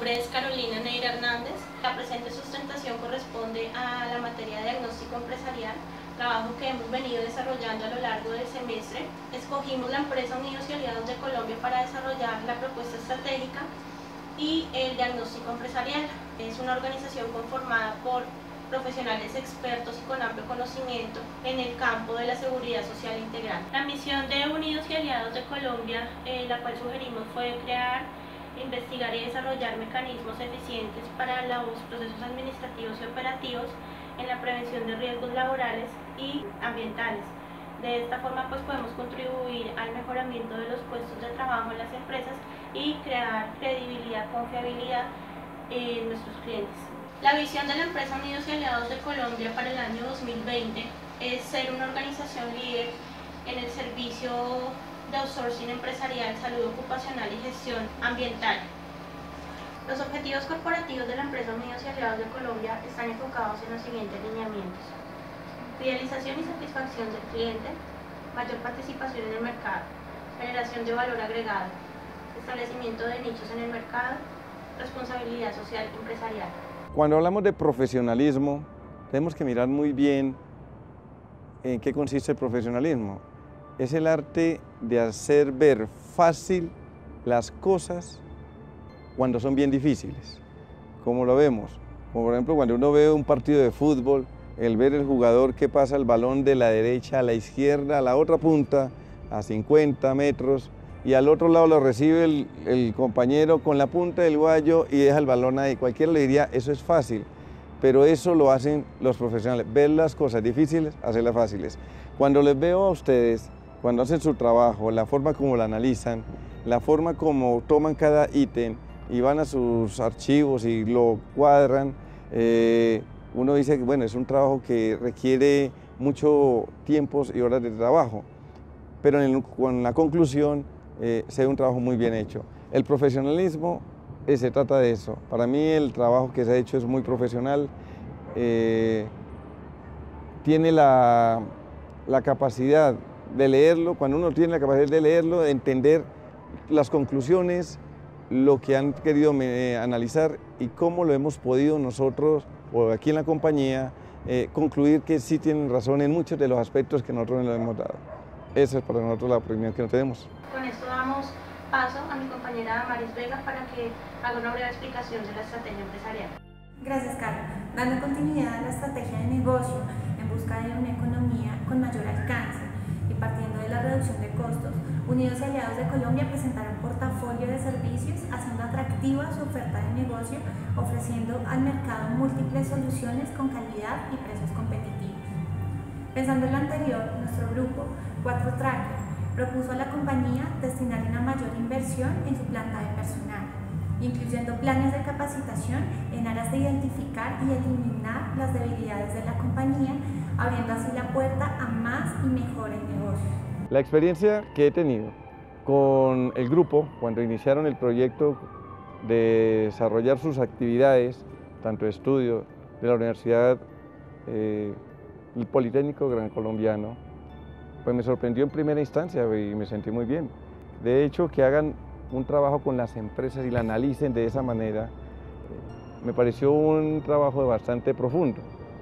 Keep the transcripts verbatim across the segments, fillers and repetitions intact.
nombre es Carolina Neira Hernández. La presente sustentación corresponde a la materia de diagnóstico empresarial, trabajo que hemos venido desarrollando a lo largo del semestre. Escogimos la empresa Unidos y Aliados de Colombia para desarrollar la propuesta estratégica y el diagnóstico empresarial. Es una organización conformada por profesionales expertos y con amplio conocimiento en el campo de la seguridad social integral. La misión de Unidos y Aliados de Colombia, eh, la cual sugerimos, fue crear, investigar y desarrollar mecanismos eficientes para los procesos administrativos y operativos en la prevención de riesgos laborales y ambientales. De esta forma pues podemos contribuir al mejoramiento de los puestos de trabajo en las empresas y crear credibilidad, confiabilidad en nuestros clientes. La visión de la empresa Unidos y Aliados de Colombia para el año dos mil veinte es ser una organización líder en el servicio de outsourcing empresarial, salud ocupacional y gestión ambiental. Los objetivos corporativos de la empresa Unidos y Aliados de Colombia están enfocados en los siguientes lineamientos: fidelización y satisfacción del cliente, mayor participación en el mercado, generación de valor agregado, establecimiento de nichos en el mercado, responsabilidad social empresarial. Cuando hablamos de profesionalismo, tenemos que mirar muy bien en qué consiste el profesionalismo. Es el arte de hacer ver fácil las cosas cuando son bien difíciles, como lo vemos. Como por ejemplo cuando uno ve un partido de fútbol, el ver el jugador que pasa el balón de la derecha a la izquierda, a la otra punta, a cincuenta metros, y al otro lado lo recibe el, el compañero con la punta del guayo y deja el balón ahí. Cualquiera le diría, eso es fácil, pero eso lo hacen los profesionales, ver las cosas difíciles, hacerlas fáciles. Cuando les veo a ustedes, cuando hacen su trabajo, la forma como la analizan, la forma como toman cada ítem y van a sus archivos y lo cuadran, eh, uno dice que bueno, es un trabajo que requiere mucho tiempo y horas de trabajo, pero en el, con la conclusión eh, se ve un trabajo muy bien hecho. El profesionalismo eh, se trata de eso. Para mí el trabajo que se ha hecho es muy profesional, eh, tiene la, la capacidad de leerlo, cuando uno tiene la capacidad de leerlo, de entender las conclusiones, lo que han querido eh, analizar y cómo lo hemos podido nosotros, o aquí en la compañía, eh, concluir que sí tienen razón en muchos de los aspectos que nosotros les hemos dado. Esa es para nosotros la opinión que nos tenemos. Con esto damos paso a mi compañera Maris Vega para que haga una breve explicación de la estrategia empresarial. Gracias, Carla. Dando continuidad a la estrategia de negocio en busca de una economía con mayor alcance y partiendo de la reducción de costos, Unidos y Aliados de Colombia presentará un portafolio de servicios haciendo atractiva su oferta de negocio, ofreciendo al mercado múltiples soluciones con calidad y precios competitivos. Pensando en lo anterior, nuestro grupo, cuatro Tracker, propuso a la compañía destinar una mayor inversión en su planta de personal, incluyendo planes de capacitación en aras de identificar y eliminar las debilidades de la compañía, abriendo así la puerta a más y mejores negocios. La experiencia que he tenido con el grupo cuando iniciaron el proyecto de desarrollar sus actividades, tanto de estudio de la Universidad eh, el Politécnico Gran Colombiano, pues me sorprendió en primera instancia y me sentí muy bien. De hecho, que hagan un trabajo con las empresas y la analicen de esa manera, me pareció un trabajo bastante profundo.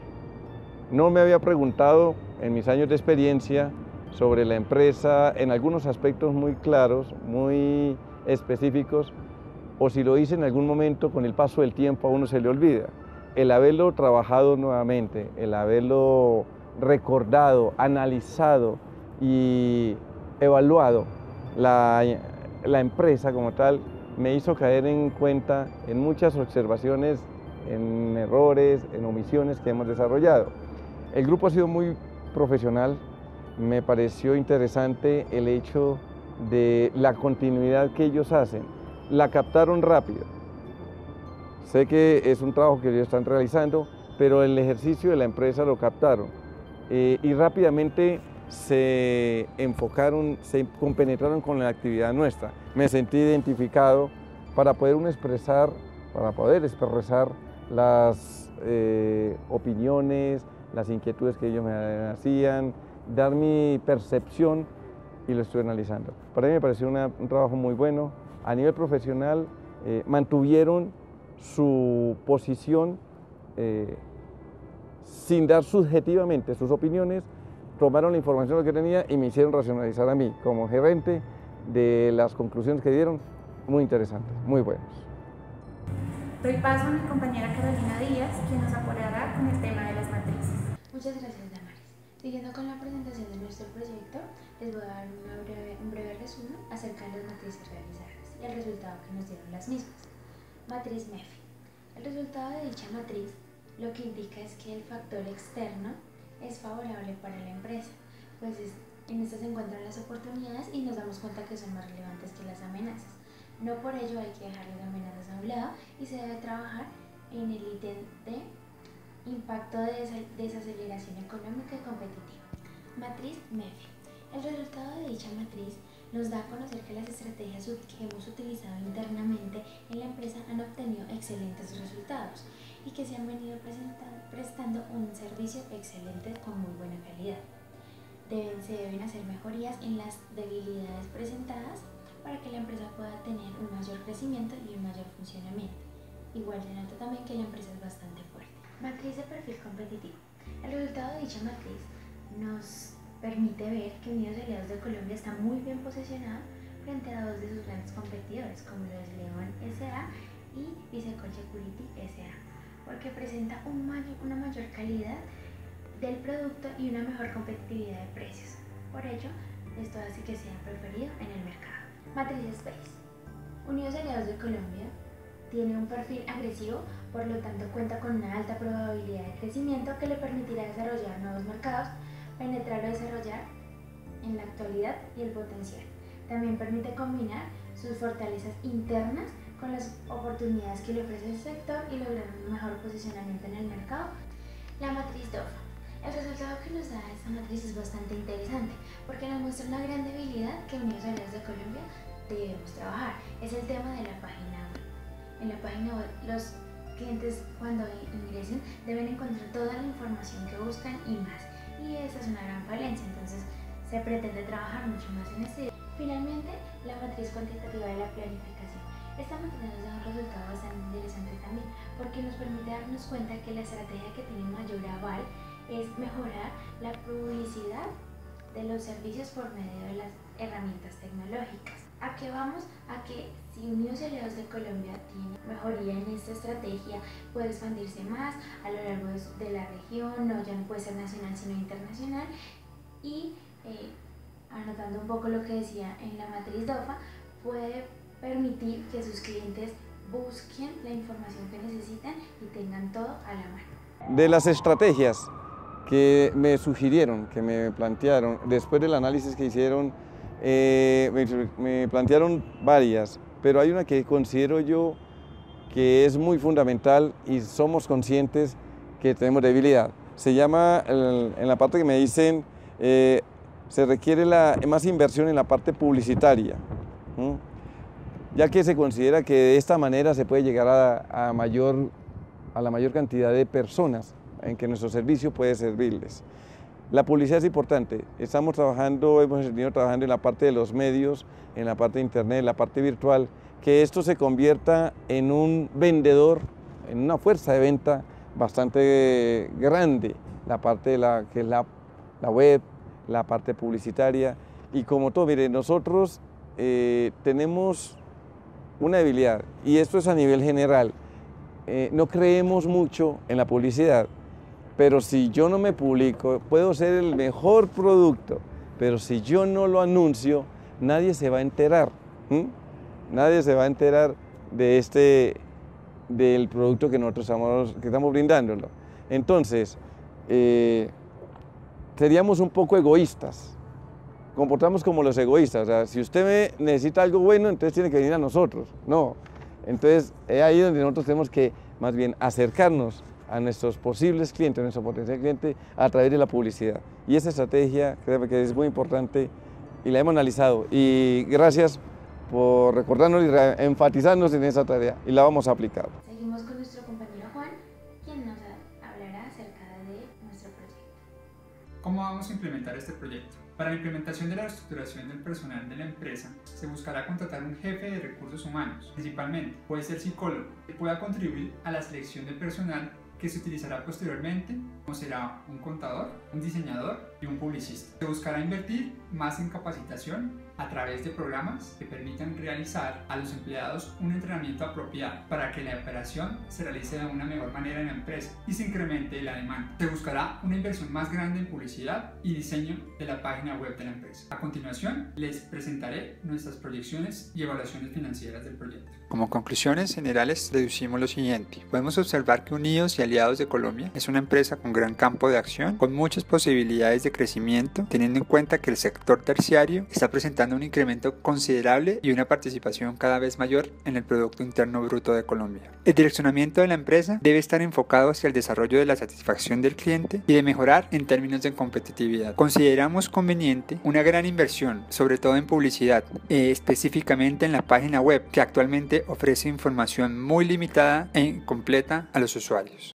No me había preguntado en mis años de experiencia sobre la empresa en algunos aspectos muy claros, muy específicos, o si lo hice en algún momento con el paso del tiempo a uno se le olvida. El haberlo trabajado nuevamente, el haberlo recordado, analizado y evaluado la, la empresa como tal, me hizo caer en cuenta en muchas observaciones, en errores, en omisiones que hemos desarrollado. El grupo ha sido muy profesional. Me pareció interesante el hecho de la continuidad que ellos hacen. La captaron rápido. Sé que es un trabajo que ellos están realizando, pero el ejercicio de la empresa lo captaron. Eh, y rápidamente se enfocaron, se compenetraron con la actividad nuestra. Me sentí identificado para poder uno expresar, para poder expresar las eh, opiniones, las inquietudes que ellos me hacían, dar mi percepción y lo estoy analizando. Para mí me pareció una, un trabajo muy bueno. A nivel profesional eh, mantuvieron su posición eh, sin dar subjetivamente sus opiniones, tomaron la información que tenía y me hicieron racionalizar a mí como gerente de las conclusiones que dieron, muy interesantes, muy buenas. Doy paso a mi compañera Carolina Díaz, quien nos apoyará con el tema de las matrices. Muchas gracias, Damaris. Siguiendo con la presentación de nuestro proyecto, les voy a dar una breve, un breve resumen acerca de las matrices realizadas y el resultado que nos dieron las mismas. Matriz MEFI. El resultado de dicha matriz lo que indica es que el factor externo es favorable para la empresa, pues es, en esto se encuentran las oportunidades y nos damos cuenta que son más relevantes que las amenazas. No por ello hay que dejar las amenazas a un lado y se debe trabajar en el ítem de impacto de desaceleración económica y competitiva. Matriz MEFI. El resultado de dicha matriz nos da a conocer que las estrategias que hemos utilizado internamente en la empresa han obtenido excelentes resultados y que se han venido prestando un servicio excelente con muy buena calidad. Deben, se deben hacer mejorías en las debilidades presentadas para que la empresa pueda tener un mayor crecimiento y un mayor funcionamiento. Igual se nota también que la empresa es bastante fuerte. Matriz de perfil competitivo. El resultado de dicha matriz nos permite ver que Unidos y Aliados de Colombia está muy bien posicionado frente a dos de sus grandes competidores, como lo es León S A y Visecol Security S A, porque presenta un mayor, una mayor calidad del producto y una mejor competitividad de precios. Por ello, esto hace que sea preferido en el mercado. Matriz Space. Unidos y Aliados de Colombia tiene un perfil agresivo, por lo tanto cuenta con una alta probabilidad de crecimiento que le permitirá desarrollar nuevos mercados, penetrar o desarrollar en la actualidad y el potencial. También permite combinar sus fortalezas internas con las oportunidades que le ofrece el sector y lograr un mejor posicionamiento en el mercado. La matriz DOFA. El resultado que nos da esta matriz es bastante interesante porque nos muestra una gran debilidad que Unidos y Aliados de Colombia debemos trabajar. Es el tema de la página web. En la página web los clientes cuando ingresen deben encontrar toda la información que buscan y más. Y esa es una gran falencia, entonces se pretende trabajar mucho más en este. Finalmente, la matriz cuantitativa de la planificación. Esta matriz nos da un resultado bastante interesante también porque nos permite darnos cuenta que la estrategia que tiene mayor aval es mejorar la publicidad de los servicios por medio de las herramientas tecnológicas. ¿A qué vamos? A que si Unidos y Aliados de Colombia tiene mejoría en esta estrategia, puede expandirse más a lo largo de la región, no ya no puede ser nacional sino internacional, y eh, anotando un poco lo que decía en la matriz DOFA, puede permitir que sus clientes busquen la información que necesitan y tengan todo a la mano. De las estrategias que me sugirieron, que me plantearon, después del análisis que hicieron, eh, me, me plantearon varias, pero hay una que considero yo que es muy fundamental y somos conscientes que tenemos debilidad. Se llama, el, en la parte que me dicen, eh, se requiere la, más inversión en la parte publicitaria, ¿sí? Ya que se considera que de esta manera se puede llegar a, a, mayor, a la mayor cantidad de personas en que nuestro servicio puede servirles. La publicidad es importante. Estamos trabajando, hemos venido trabajando en la parte de los medios, en la parte de internet, en la parte virtual, que esto se convierta en un vendedor, en una fuerza de venta bastante grande, la parte de la, que es la, la web, la parte publicitaria, y como todo, mire, nosotros eh, tenemos una debilidad, y esto es a nivel general, eh, no creemos mucho en la publicidad, pero si yo no me publico, puedo ser el mejor producto, pero si yo no lo anuncio, nadie se va a enterar, ¿sí? Nadie se va a enterar de este, del producto que nosotros estamos, que estamos brindándolo. Entonces, eh, seríamos un poco egoístas, comportamos como los egoístas, o sea, si usted me necesita algo bueno, entonces tiene que venir a nosotros, no. Entonces, es ahí donde nosotros tenemos que, más bien, acercarnos a nuestros posibles clientes, a nuestro potencial cliente, a través de la publicidad. Y esa estrategia, creo que es muy importante y la hemos analizado. Y gracias por recordarnos y enfatizarnos en esa tarea, y la vamos a aplicar. Seguimos con nuestro compañero Juan, quien nos hablará acerca de nuestro proyecto. ¿Cómo vamos a implementar este proyecto? Para la implementación de la reestructuración del personal de la empresa, se buscará contratar un jefe de recursos humanos, principalmente puede ser psicólogo, que pueda contribuir a la selección de personal que se utilizará posteriormente, como será un contador, un diseñador y un publicista. Se buscará invertir más en capacitación a través de programas que permitan realizar a los empleados un entrenamiento apropiado para que la operación se realice de una mejor manera en la empresa y se incremente la demanda. Se buscará una inversión más grande en publicidad y diseño de la página web de la empresa. A continuación, les presentaré nuestras proyecciones y evaluaciones financieras del proyecto. Como conclusiones generales, deducimos lo siguiente. Podemos observar que Unidos y Aliados de Colombia es una empresa con gran campo de acción, con muchas posibilidades de crecimiento, teniendo en cuenta que el sector terciario está presentando un incremento considerable y una participación cada vez mayor en el Producto Interno Bruto de Colombia. El direccionamiento de la empresa debe estar enfocado hacia el desarrollo de la satisfacción del cliente y de mejorar en términos de competitividad. Consideramos conveniente una gran inversión, sobre todo en publicidad, eh, específicamente en la página web, que actualmente ofrece información muy limitada e incompleta a los usuarios.